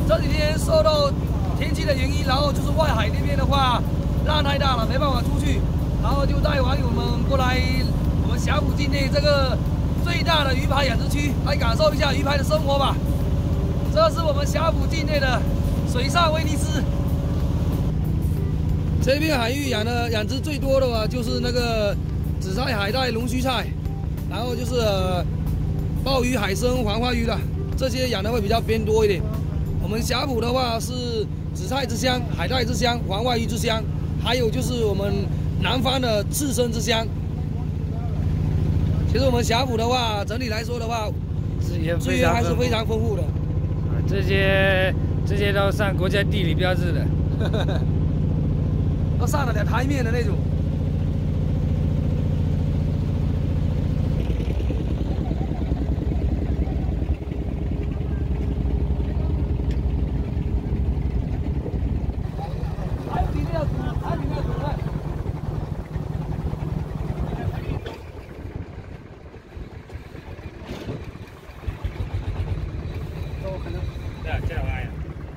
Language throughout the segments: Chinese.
这几天受到天气的原因，然后就是外海那边的话浪太大了，没办法出去，然后就带网友们过来我们霞浦境内这个最大的鱼排养殖区，来感受一下鱼排的生活吧。这是我们霞浦境内的水上威尼斯。这片海域养殖最多的话就是那个紫菜、海带、龙须菜，然后就是鲍鱼、海参、黄花鱼了，这些养的会比较偏多一点。我们霞浦的话是紫菜之乡、海带之乡、黄花鱼之乡，还有就是我们南方的刺身之乡。其实我们霞浦的话，整体来说的话，资源还是非常丰富的。 这些都上国家地理标志的。 都上得了台面的那种。还有比这要煮，还比这要煮呢。都可能。 对啊，这玩意儿。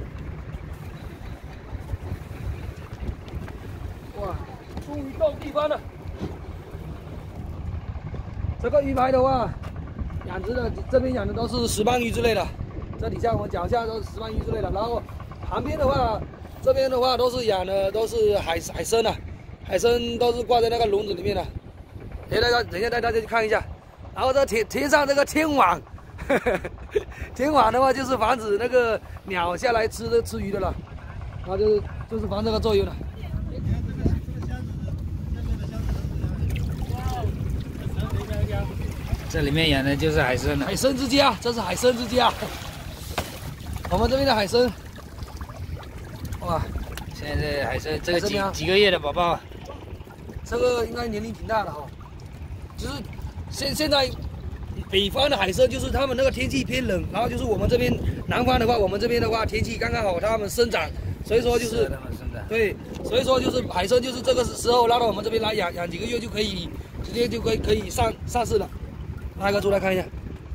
哇，终于到地方了。这个鱼排的话，这边养的都是石斑鱼之类的，这底下我们脚下都是石斑鱼之类的。然后旁边的话，这边的话都是养的都是海参啊，海参都是挂在那个笼子里面的。等一下带大家去看一下。然后这贴上这个天网，天网的话就是防止那个鸟下来吃鱼的了，然后就是防这个作用的。 这里面养的就是海参了。 海参之家，这是海参之家。我们这边的海参，哇！ 现在这海参这个几个月的宝宝， 这个应该年龄挺大的哈。就是现在北方的海参，就是他们那个天气偏冷，然后就是我们这边南方的话，我们这边的话天气刚刚好，它们生长，所以说就是对，所以说就是海参就是这个时候拉到我们这边来养几个月就可以，直接就可以上市了。拿一个出来看一下，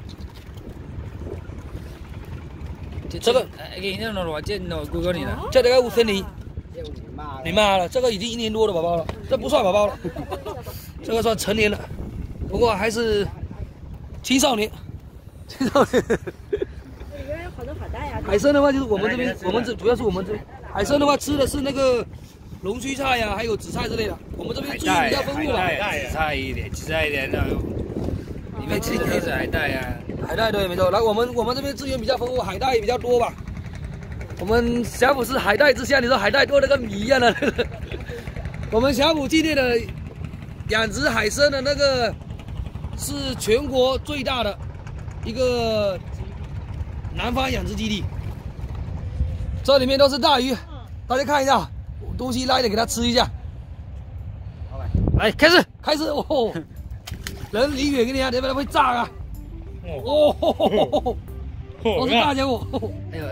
这个给你弄多少钱？弄估够你了。 这大概5000厘，你妈了，这个已经1年多的宝宝了，这不算宝宝了，这个算成年了，不过还是青少年。 里边有好多海带呀。 海参的话就是我们这边，主要是我们这海参的话吃的是那个龙须菜呀，还有紫菜之类的，我们这边资源比较丰富了。 紫菜一点的。里面吃的是海带呀， 海带对，没错。然后我们这边资源比较丰富，海带也比较多吧。我们霞浦是海带之乡，你说海带多的跟米一样的。我们霞浦境内的养殖海参的那个是全国最大的一个南方养殖基地。这里面都是大鱼，大家看一下，东西拉一点给它吃一下。来，开始哦。人离远一点啊，要不然会炸啊！哦，都是大家伙！哎呦，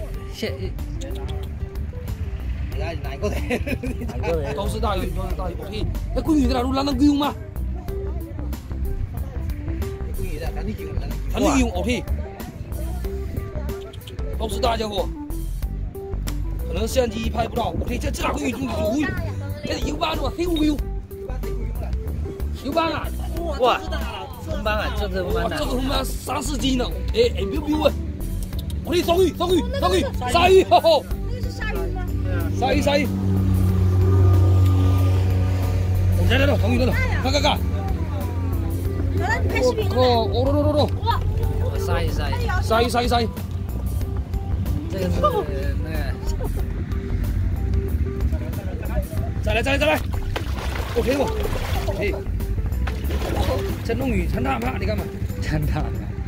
哪个的？都是大鱼，都是大鱼。OK，那鳜鱼在哪路？咱能用吗？能用 OK， 都是大家伙。可能相机拍不到。OK， 这哪鳜鱼？这油斑嘛，黑乌油。油斑啊！哇，红斑啊，这是红斑的，这个红斑3、4斤呢，哎，别问，我的双鱼，鲨鱼，吼吼， 那个是鲨鱼吗？ 鲨鱼，来，双鱼来，看， 来了，你拍视频了没？ 哦， 哇， 鲨鱼， 这个是那个，再来 ，OK 不？哎。真龙鱼，陈大怕，你干嘛？ 真大。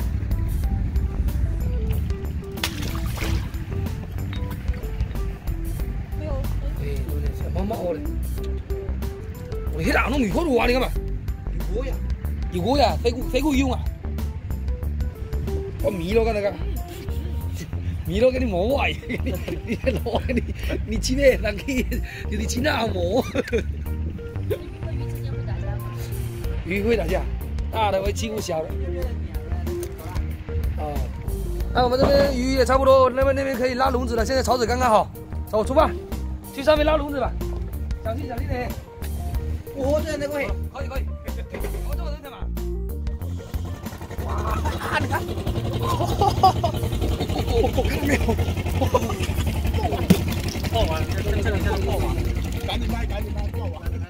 没有。 哎，有点小毛毛的。我那大龙鱼可多啊，你干嘛？有锅呀，飞过用啊。我迷了个那个，迷了给你磨坏，你攞你切咩？人哋你切那磨。鱼会打架，大的会欺负小的。哦， 那我们这边鱼也差不多，那边可以拉笼子了。现在潮水刚刚好，走出发，去上面拉笼子吧。小心点。我这那个可以。我这我能干嘛？哇，你看，看到没有？爆完，这两天都爆完，赶紧卖，爆完。